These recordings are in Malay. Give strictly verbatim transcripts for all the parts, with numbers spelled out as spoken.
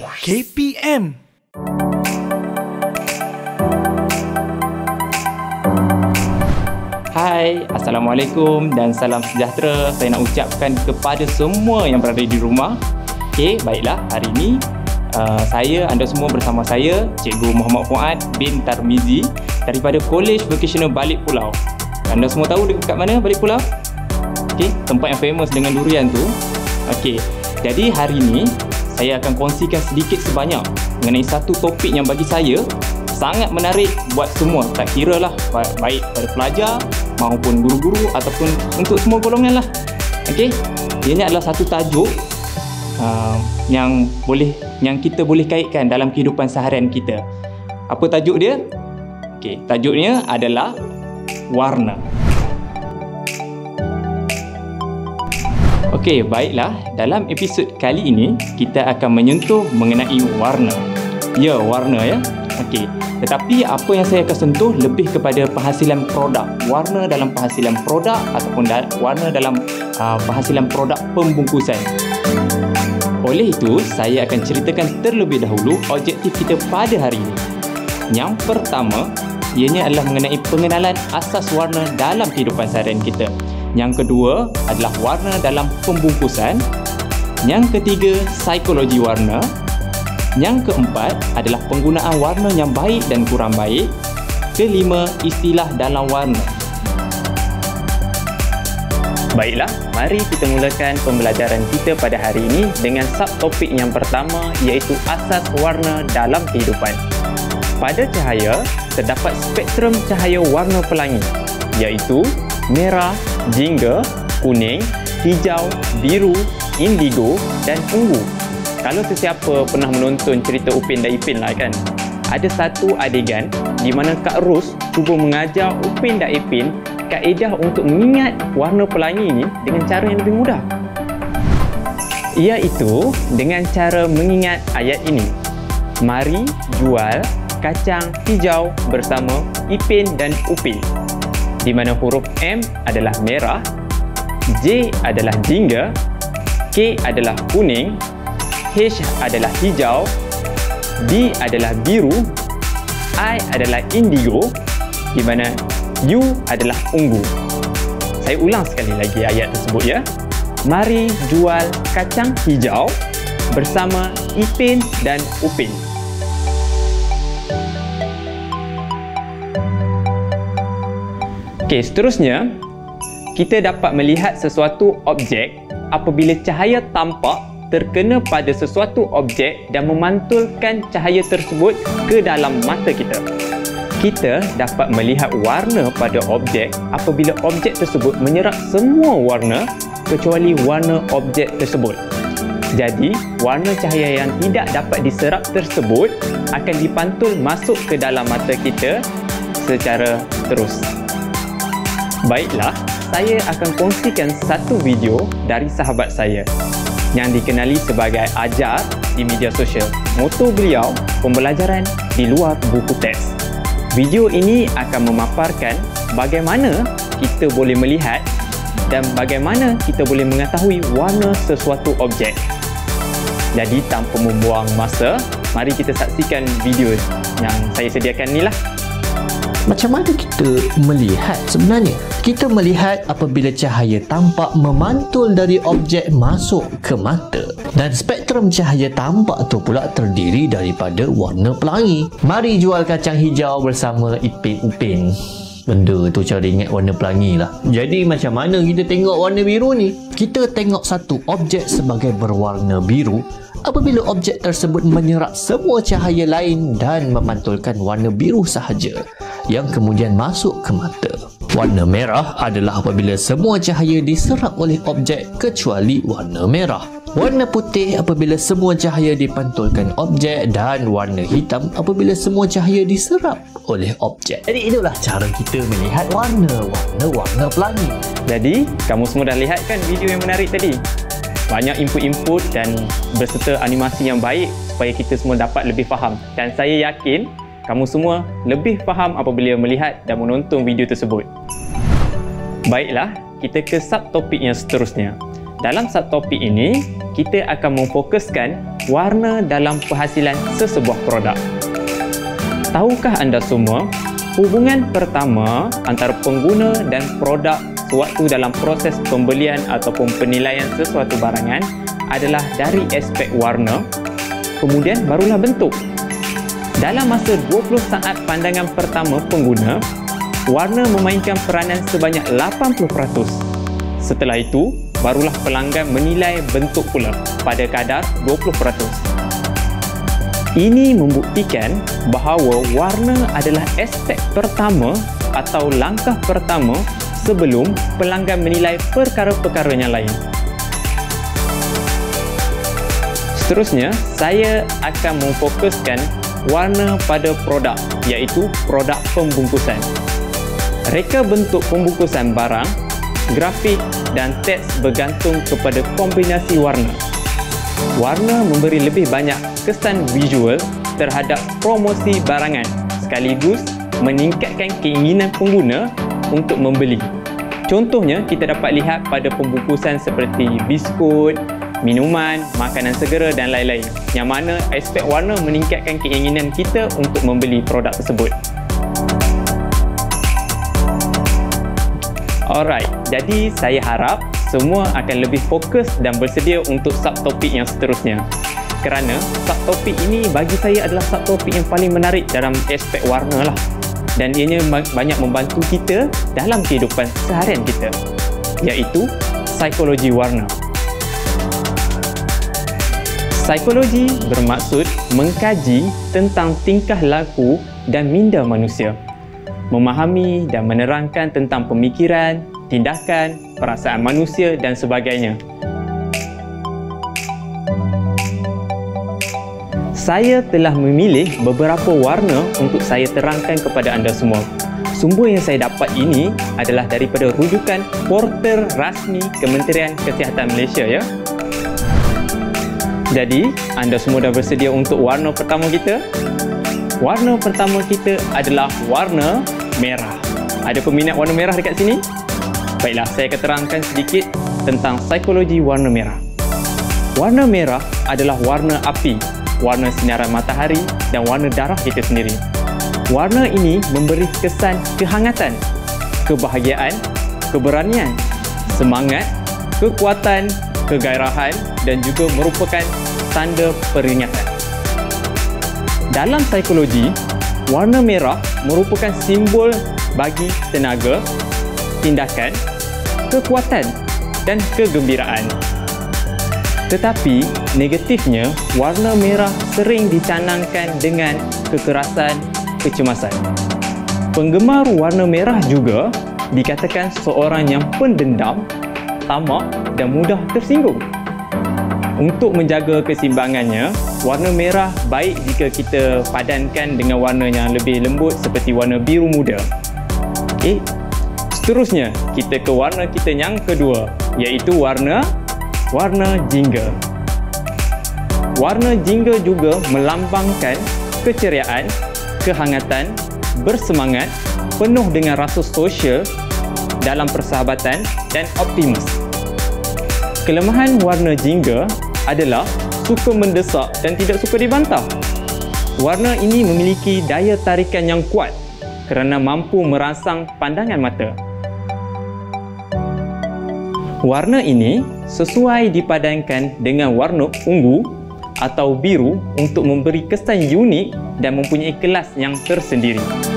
K P M. Hai, Assalamualaikum dan salam sejahtera saya nak ucapkan kepada semua yang berada di rumah. Okey, baiklah, hari ini uh, saya, anda semua bersama saya, Cikgu Muhammad Fuad bin Tarmizi daripada College Vocational Balik Pulau. Anda semua tahu dekat mana Balik Pulau? Okey, tempat yang famous dengan durian tu. Okey, jadi hari ini saya akan kongsikan sedikit sebanyak mengenai satu topik yang bagi saya sangat menarik buat semua, tak kira lah baik pada pelajar maupun guru-guru ataupun untuk semua golongan lah. Okey, ianya adalah satu tajuk uh, yang boleh yang kita boleh kaitkan dalam kehidupan seharian kita. Apa tajuk dia? Okey, tajuknya adalah warna. Okey, baiklah, dalam episod kali ini kita akan menyentuh mengenai warna. Ya, warna ya. Okey, tetapi apa yang saya akan sentuh lebih kepada penghasilan produk, warna dalam penghasilan produk ataupun da- warna dalam uh, penghasilan produk pembungkusan. Oleh itu, saya akan ceritakan terlebih dahulu objektif kita pada hari ini. Yang pertama, ianya adalah mengenai pengenalan asas warna dalam kehidupan seharian kita. Yang kedua adalah warna dalam pembungkusan. Yang ketiga, psikologi warna. Yang keempat adalah penggunaan warna yang baik dan kurang baik. Kelima, istilah dalam warna. Baiklah, mari kita mulakan pembelajaran kita pada hari ini dengan subtopik yang pertama, iaitu asas warna dalam kehidupan. Pada cahaya, terdapat spektrum cahaya warna pelangi, iaitu merah, jingga, kuning, hijau, biru, indigo dan ungu. Kalau sesiapa pernah menonton cerita Upin dan Ipin lah kan, ada satu adegan di mana Kak Ros cuba mengajar Upin dan Ipin kaedah untuk mengingat warna pelangi ini dengan cara yang lebih mudah. Iaitu dengan cara mengingat ayat ini. Mari jual kacang hijau bersama Ipin dan Upin. Di mana huruf M adalah merah, J adalah jingga, K adalah kuning, H adalah hijau, B adalah biru, I adalah indigo, di mana U adalah ungu. Saya ulang sekali lagi ayat tersebut ya. Mari jual kacang hijau bersama Ipin dan Upin. Okey, seterusnya kita dapat melihat sesuatu objek apabila cahaya tampak terkena pada sesuatu objek dan memantulkan cahaya tersebut ke dalam mata kita. Kita dapat melihat warna pada objek apabila objek tersebut menyerap semua warna kecuali warna objek tersebut. Jadi, warna cahaya yang tidak dapat diserap tersebut akan dipantul masuk ke dalam mata kita secara terus. Baiklah, saya akan kongsikan satu video dari sahabat saya yang dikenali sebagai Ajar di media sosial. Moto beliau, pembelajaran di luar buku teks. Video ini akan memaparkan bagaimana kita boleh melihat dan bagaimana kita boleh mengetahui warna sesuatu objek. Jadi tanpa membuang masa, mari kita saksikan video yang saya sediakan ni lah. Macam mana kita melihat sebenarnya? Kita melihat apabila cahaya tampak memantul dari objek masuk ke mata. Dan spektrum cahaya tampak tu pula terdiri daripada warna pelangi. Mari jual kacang hijau bersama Ipin Upin. Benda tu cara ingat warna pelangi lah. Jadi macam mana kita tengok warna biru ni? Kita tengok satu objek sebagai berwarna biru apabila objek tersebut menyerap semua cahaya lain dan memantulkan warna biru sahaja yang kemudian masuk ke mata. Warna merah adalah apabila semua cahaya diserap oleh objek kecuali warna merah. Warna putih apabila semua cahaya dipantulkan objek dan warna hitam apabila semua cahaya diserap oleh objek. Jadi itulah cara kita melihat warna, warna-warna pelangi. Jadi, kamu semua dah lihat kan video yang menarik tadi? Banyak input-input dan berserta animasi yang baik supaya kita semua dapat lebih faham. Dan saya yakin kamu semua lebih faham apabila melihat dan menonton video tersebut. Baiklah, kita ke subtopik yang seterusnya. Dalam subtopik ini, kita akan memfokuskan warna dalam penghasilan sesebuah produk. Tahukah anda semua, hubungan pertama antara pengguna dan produk sewaktu dalam proses pembelian ataupun penilaian sesuatu barangan adalah dari aspek warna, kemudian barulah bentuk. Dalam masa dua puluh saat pandangan pertama pengguna, warna memainkan peranan sebanyak lapan puluh peratus. Setelah itu, barulah pelanggan menilai bentuk pula pada kadar dua puluh peratus. Ini membuktikan bahawa warna adalah aspek pertama atau langkah pertama sebelum pelanggan menilai perkara-perkara yang lain. Seterusnya, saya akan memfokuskan warna pada produk, iaitu produk pembungkusan. Reka bentuk pembungkusan barang, grafik dan teks bergantung kepada kombinasi warna. Warna memberi lebih banyak kesan visual terhadap promosi barangan sekaligus meningkatkan keinginan pengguna untuk membeli. Contohnya, kita dapat lihat pada pembungkusan seperti biskut, minuman, makanan segera dan lain-lain, yang mana aspek warna meningkatkan keinginan kita untuk membeli produk tersebut. Alright, jadi saya harap semua akan lebih fokus dan bersedia untuk subtopik yang seterusnya. Kerana subtopik ini bagi saya adalah subtopik yang paling menarik dalam aspek warna lah. Dan ianya banyak membantu kita dalam kehidupan seharian kita, iaitu psikologi warna. Psikologi bermaksud mengkaji tentang tingkah laku dan minda manusia, memahami dan menerangkan tentang pemikiran, tindakan, perasaan manusia dan sebagainya. Saya telah memilih beberapa warna untuk saya terangkan kepada anda semua. Sumber yang saya dapat ini adalah daripada rujukan portal rasmi Kementerian Kesihatan Malaysia, ya. Jadi, anda semua dah bersedia untuk warna pertama kita? Warna pertama kita adalah warna merah. Ada peminat warna merah dekat sini? Baiklah, saya akan terangkan sedikit tentang psikologi warna merah. Warna merah adalah warna api, warna sinaran matahari dan warna darah kita sendiri. Warna ini memberi kesan kehangatan, kebahagiaan, keberanian, semangat, kekuatan, kegairahan dan juga merupakan tanda peringatan. Dalam psikologi, warna merah merupakan simbol bagi tenaga, tindakan, kekuatan dan kegembiraan. Tetapi negatifnya, warna merah sering dicanangkan dengan kekerasan, kecemasan. Penggemar warna merah juga dikatakan seorang yang pendendam, tamak dan mudah tersinggung. Untuk menjaga keseimbangannya, warna merah baik jika kita padankan dengan warna yang lebih lembut seperti warna biru muda. Okay. Seterusnya, kita ke warna kita yang kedua, iaitu warna warna jingga. Warna jingga juga melambangkan keceriaan, kehangatan, bersemangat, penuh dengan rasa sosial dalam persahabatan dan optimis. Kelemahan warna jingga adalah suka mendesak dan tidak suka dibantah. Warna ini memiliki daya tarikan yang kuat kerana mampu merangsang pandangan mata. Warna ini sesuai dipadankan dengan warna ungu atau biru untuk memberi kesan unik dan mempunyai kelas yang tersendiri.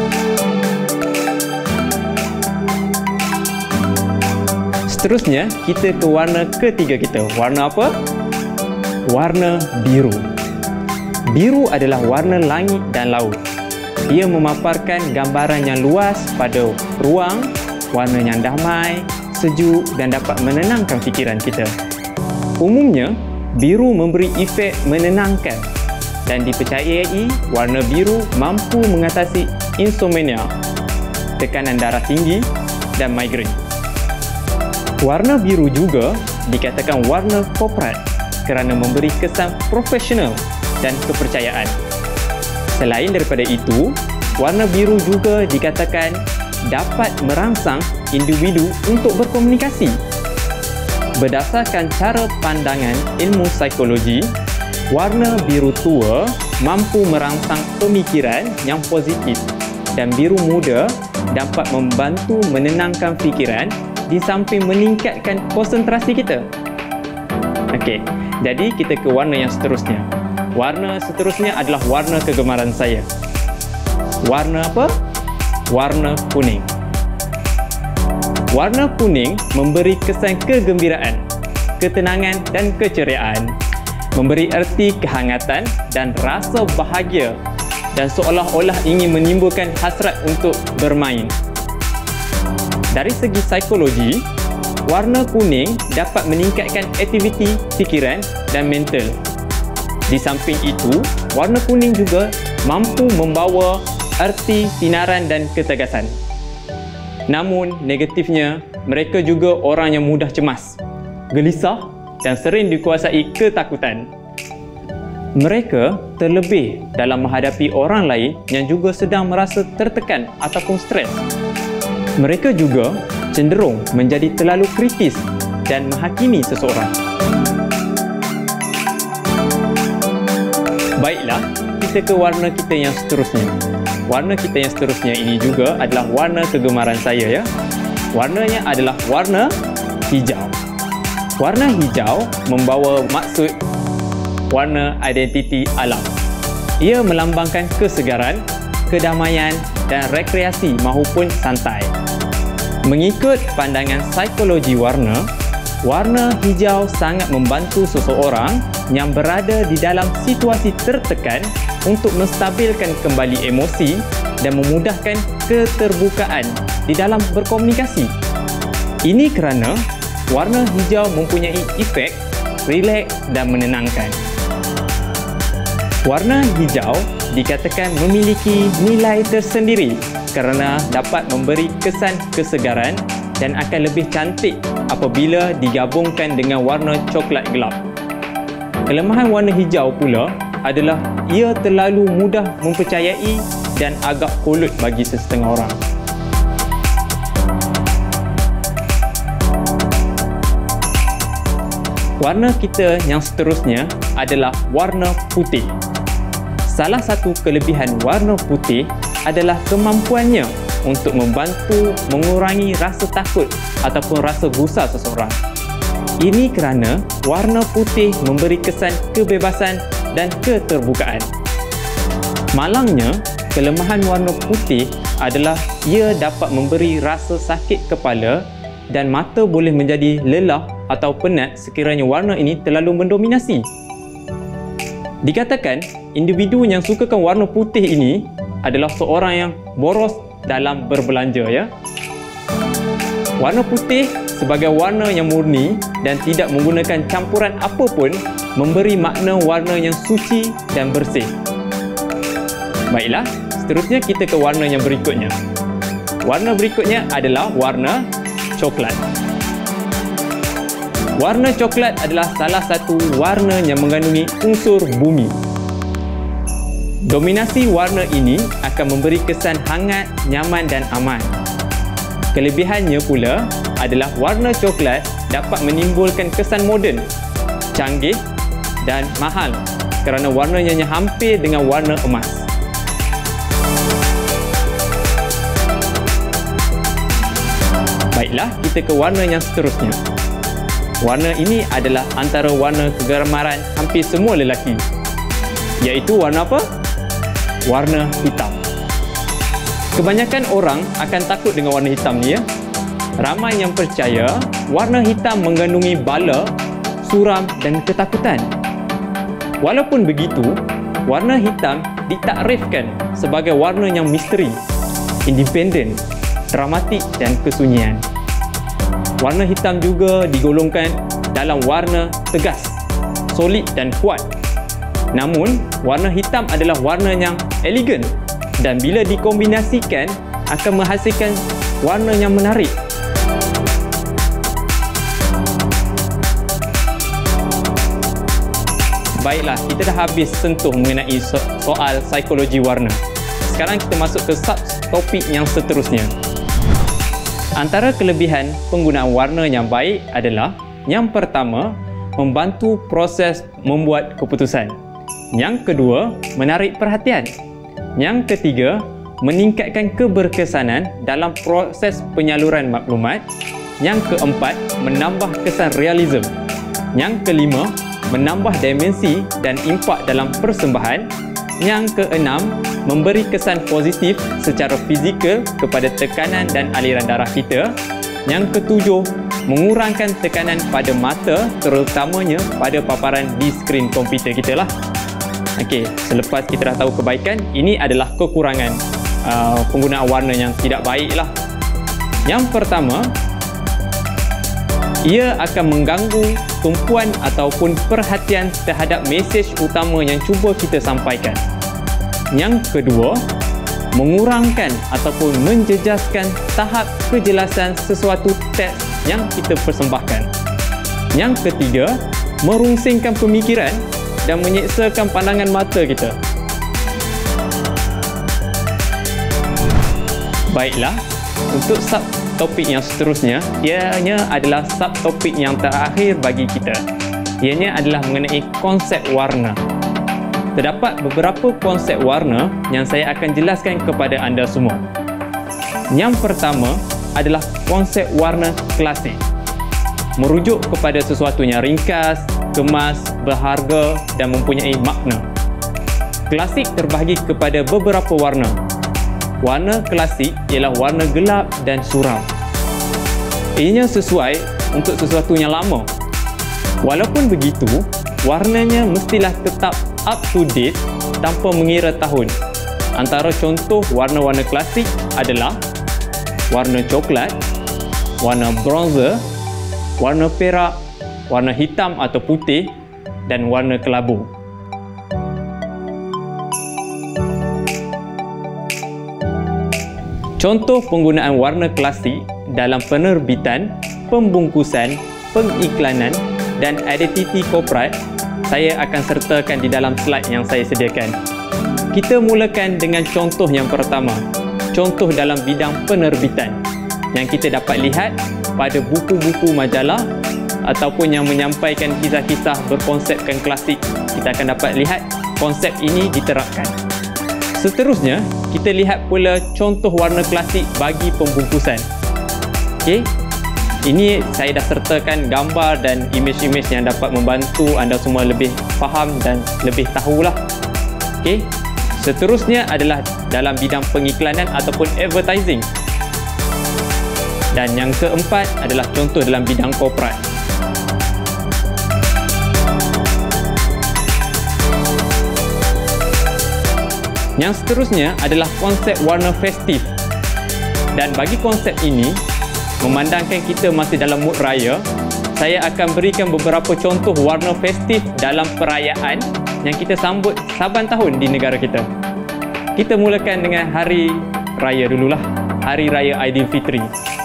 Seterusnya, kita ke warna ketiga kita. Warna apa? Warna biru. Biru adalah warna langit dan laut. Ia memaparkan gambaran yang luas pada ruang, warna yang damai, sejuk dan dapat menenangkan fikiran kita. Umumnya, biru memberi efek menenangkan dan dipercayai warna biru mampu mengatasi insomnia, tekanan darah tinggi dan migrain. Warna biru juga dikatakan warna korporat kerana memberi kesan profesional dan kepercayaan. Selain daripada itu, warna biru juga dikatakan dapat merangsang individu untuk berkomunikasi. Berdasarkan cara pandangan ilmu psikologi, Warna biru tua mampu merangsang pemikiran yang positif dan biru muda dapat membantu menenangkan fikiran di samping meningkatkan konsentrasi kita. Okey, jadi kita ke warna yang seterusnya. Warna seterusnya adalah warna kegemaran saya. Warna apa? Warna kuning. Warna kuning memberi kesan kegembiraan, ketenangan dan keceriaan, memberi erti kehangatan dan rasa bahagia dan seolah-olah ingin menimbulkan hasrat untuk bermain. Dari segi psikologi, warna kuning dapat meningkatkan aktiviti fikiran dan mental. Di samping itu, warna kuning juga mampu membawa erti sinaran dan ketegasan. Namun, negatifnya, mereka juga orang yang mudah cemas, gelisah dan sering dikuasai ketakutan. Mereka terlebih dalam menghadapi orang lain yang juga sedang merasa tertekan ataupun stres. Mereka juga cenderung menjadi terlalu kritis dan menghakimi seseorang. Baiklah, kita ke warna kita yang seterusnya. Warna kita yang seterusnya ini juga adalah warna kegemaran saya ya. Warnanya adalah warna hijau. Warna hijau membawa maksud warna identiti alam. Ia melambangkan kesegaran, kedamaian dan rekreasi maupun santai. Mengikut pandangan psikologi warna, warna hijau sangat membantu seseorang yang berada di dalam situasi tertekan untuk menstabilkan kembali emosi dan memudahkan keterbukaan di dalam berkomunikasi. Ini kerana warna hijau mempunyai efek rileks dan menenangkan. Warna hijau dikatakan memiliki nilai tersendiri kerana dapat memberi kesan kesegaran dan akan lebih cantik apabila digabungkan dengan warna coklat gelap. Kelemahan warna hijau pula adalah ia terlalu mudah mempercayai dan agak kolot bagi sesetengah orang. Warna kita yang seterusnya adalah warna putih. Salah satu kelebihan warna putih adalah kemampuannya untuk membantu mengurangi rasa takut ataupun rasa gusar seseorang. Ini kerana warna putih memberi kesan kebebasan dan keterbukaan. Malangnya, kelemahan warna putih adalah ia dapat memberi rasa sakit kepala dan mata boleh menjadi lelah atau penat sekiranya warna ini terlalu mendominasi. Dikatakan, individu yang sukakan warna putih ini adalah seorang yang boros dalam berbelanja ya. Warna putih sebagai warna yang murni dan tidak menggunakan campuran apapun memberi makna warna yang suci dan bersih. Baiklah, seterusnya kita ke warna yang berikutnya. Warna berikutnya adalah warna coklat. Warna coklat adalah salah satu warna yang mengandungi unsur bumi. Dominasi warna ini akan memberi kesan hangat, nyaman dan aman. Kelebihannya pula adalah warna coklat dapat menimbulkan kesan moden, canggih dan mahal kerana warnanya hampir dengan warna emas. Baiklah, kita ke warna yang seterusnya. Warna ini adalah antara warna kegemaran hampir semua lelaki, iaitu warna apa? Warna hitam. Kebanyakan orang akan takut dengan warna hitam ni ya. Ramai yang percaya warna hitam mengandungi bala, suram dan ketakutan. Walaupun begitu, warna hitam ditakrifkan sebagai warna yang misteri, independen, dramatik dan kesunyian. Warna hitam juga digolongkan dalam warna tegas, solid dan kuat. Namun, warna hitam adalah warna yang elegan dan bila dikombinasikan akan menghasilkan warna yang menarik. Baiklah, kita dah habis sentuh mengenai so soal psikologi warna. Sekarang kita masuk ke subtopik yang seterusnya. Antara kelebihan penggunaan warna yang baik adalah yang pertama, membantu proses membuat keputusan. Yang kedua, menarik perhatian. Yang ketiga, meningkatkan keberkesanan dalam proses penyaluran maklumat. Yang keempat, menambah kesan realism. Yang kelima, menambah dimensi dan impak dalam persembahan. Yang keenam, memberi kesan positif secara fizikal kepada tekanan dan aliran darah kita. Yang ketujuh, mengurangkan tekanan pada mata, terutamanya pada paparan di skrin komputer kita lah. Okey, selepas kita dah tahu kebaikan, ini adalah kekurangan uh, penggunaan warna yang tidak baik lah. Yang pertama, ia akan mengganggu tumpuan ataupun perhatian terhadap mesej utama yang cuba kita sampaikan. Yang kedua, mengurangkan ataupun menjejaskan tahap kejelasan sesuatu teks yang kita persembahkan. Yang ketiga, merungsingkan pemikiran dan menyeksakan pandangan mata kita. Baiklah, untuk subtopik yang seterusnya, ianya adalah subtopik yang terakhir bagi kita. Ianya adalah mengenai konsep warna. Terdapat beberapa konsep warna yang saya akan jelaskan kepada anda semua. Yang pertama adalah konsep warna klasik. Merujuk kepada sesuatu yang ringkas, kemas, berharga dan mempunyai makna. Klasik terbahagi kepada beberapa warna. Warna klasik ialah warna gelap dan suram. Ianya sesuai untuk sesuatu yang lama. Walaupun begitu, warnanya mestilah tetap up to date tanpa mengira tahun. Antara contoh warna-warna klasik adalah warna coklat, warna bronzer, warna perak, warna hitam atau putih dan warna kelabu. Contoh penggunaan warna klasik dalam penerbitan, pembungkusan, pengiklanan dan identiti korporat saya akan sertakan di dalam slide yang saya sediakan. Kita mulakan dengan contoh yang pertama. Contoh dalam bidang penerbitan yang kita dapat lihat pada buku-buku majalah ataupun yang menyampaikan kisah-kisah berkonsepkan klasik. Kita akan dapat lihat konsep ini diterapkan. Seterusnya, kita lihat pula contoh warna klasik bagi pembungkusan. Okey. Ini saya dah sertakan gambar dan imej-imej yang dapat membantu anda semua lebih faham dan lebih tahulah. Okey. Seterusnya adalah dalam bidang pengiklanan ataupun advertising. Dan yang keempat adalah contoh dalam bidang korporat. Yang seterusnya adalah konsep warna festif. Dan bagi konsep ini, memandangkan kita masih dalam mood raya, saya akan berikan beberapa contoh warna festif dalam perayaan yang kita sambut saban tahun di negara kita. Kita mulakan dengan hari raya dululah, Hari Raya Aidilfitri.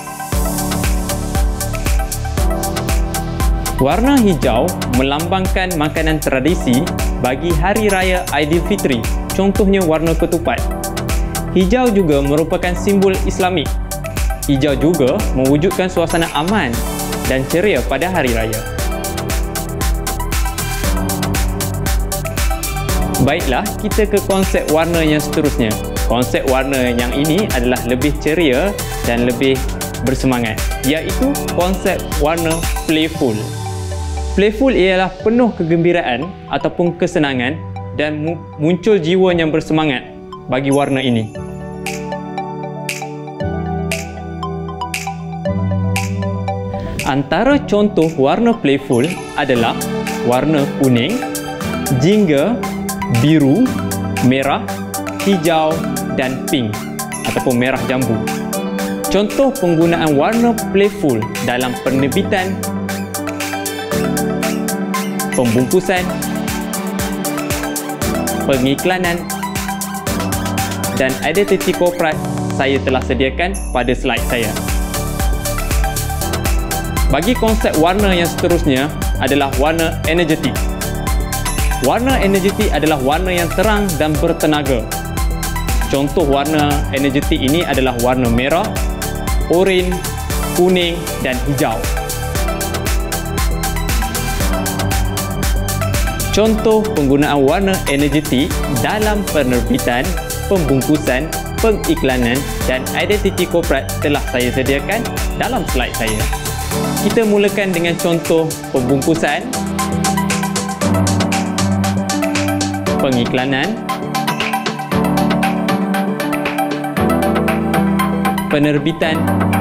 Warna hijau melambangkan makanan tradisi bagi Hari Raya Aidilfitri, contohnya warna ketupat. Hijau juga merupakan simbol Islamik. Hijau juga mewujudkan suasana aman dan ceria pada hari raya. Baiklah, kita ke konsep warna yang seterusnya. Konsep warna yang ini adalah lebih ceria dan lebih bersemangat, iaitu konsep warna playful. Playful ialah penuh kegembiraan ataupun kesenangan dan muncul jiwa yang bersemangat bagi warna ini. Antara contoh warna playful adalah warna kuning, jingga, biru, merah, hijau dan pink ataupun merah jambu. Contoh penggunaan warna playful dalam penerbitan, pembungkusan, pengiklanan dan identiti korporat saya telah sediakan pada slide saya. Bagi konsep warna yang seterusnya adalah warna energetik. Warna energetik adalah warna yang terang dan bertenaga. Contoh warna energetik ini adalah warna merah, oranye, kuning dan hijau. Contoh penggunaan warna energetik dalam penerbitan, pembungkusan, pengiklanan dan identiti korporat telah saya sediakan dalam slide saya. Kita mulakan dengan contoh pembungkusan, pengiklanan, penerbitan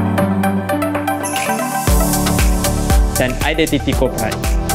dan identiti korporat.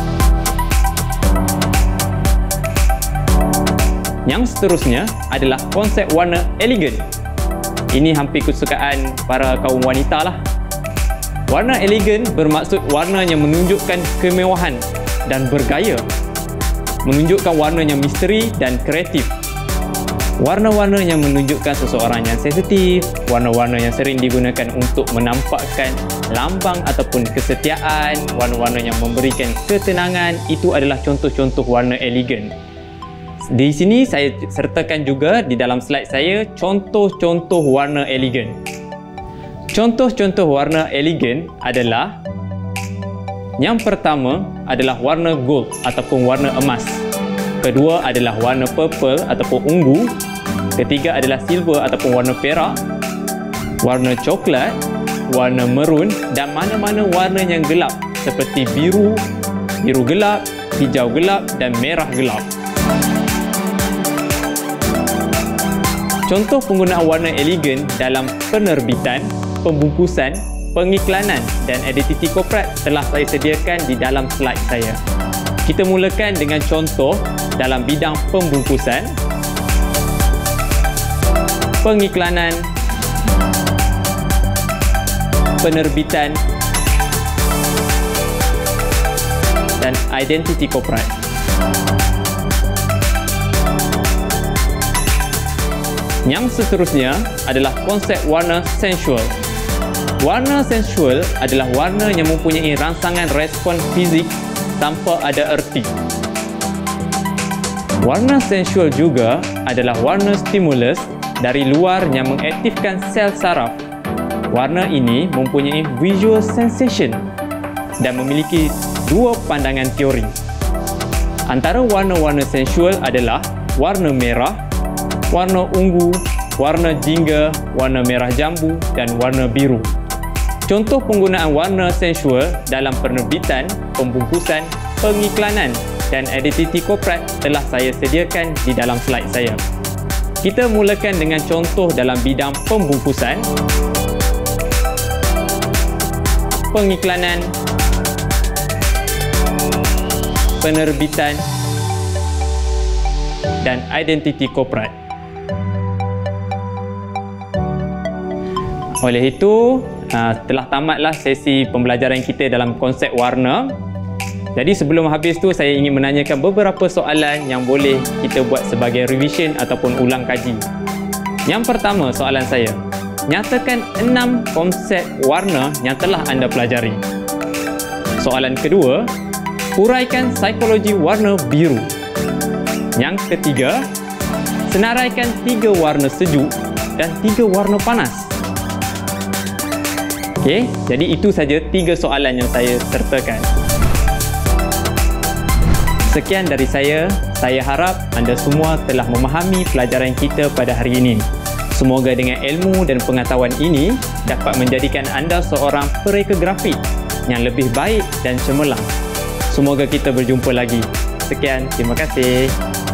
Yang seterusnya adalah konsep warna elegan. Ini hampir kesukaan para kaum wanita lah. Warna elegan bermaksud warna yang menunjukkan kemewahan dan bergaya, menunjukkan warna yang misteri dan kreatif. Warna-warna yang menunjukkan seseorang yang sensitif, warna-warna yang sering digunakan untuk menampakkan lambang ataupun kesetiaan, warna-warna yang memberikan ketenangan, itu adalah contoh-contoh warna elegan. Di sini saya sertakan juga di dalam slide saya contoh-contoh warna elegan. Contoh-contoh warna elegan adalah, yang pertama adalah warna gold ataupun warna emas. Kedua adalah warna purple ataupun ungu. Ketiga adalah silver ataupun warna perak. Warna coklat, warna maroon dan mana-mana warna yang gelap seperti biru, biru gelap, hijau gelap dan merah gelap. Contoh penggunaan warna elegan dalam penerbitan, pembungkusan, pengiklanan dan identiti korporat telah saya sediakan di dalam slide saya. Kita mulakan dengan contoh dalam bidang pembungkusan, pengiklanan, penerbitan dan identiti korporat. Yang seterusnya adalah konsep warna sensual. Warna sensual adalah warna yang mempunyai rangsangan respon fizik tanpa ada erti. Warna sensual juga adalah warna stimulus dari luar yang mengaktifkan sel saraf. Warna ini mempunyai visual sensation dan memiliki dua pandangan teori. Antara warna-warna sensual adalah warna merah, warna ungu, warna jingga, warna merah jambu dan warna biru. Contoh penggunaan warna sensual dalam penerbitan, pembungkusan, pengiklanan dan identiti korporat telah saya sediakan di dalam slide saya. Kita mulakan dengan contoh dalam bidang pembungkusan, pengiklanan, penerbitan dan identiti korporat. Oleh itu, telah tamatlah sesi pembelajaran kita dalam konsep warna. Jadi sebelum habis tu, saya ingin menanyakan beberapa soalan yang boleh kita buat sebagai revision ataupun ulang kaji. Yang pertama, soalan saya, nyatakan enam konsep warna yang telah anda pelajari. Soalan kedua, uraikan psikologi warna biru. Yang ketiga, senaraikan tiga warna sejuk dan tiga warna panas. Okey, jadi itu saja tiga soalan yang saya sertakan. Sekian dari saya. Saya harap anda semua telah memahami pelajaran kita pada hari ini. Semoga dengan ilmu dan pengetahuan ini dapat menjadikan anda seorang pereka grafik yang lebih baik dan cemerlang. Semoga kita berjumpa lagi. Sekian, terima kasih.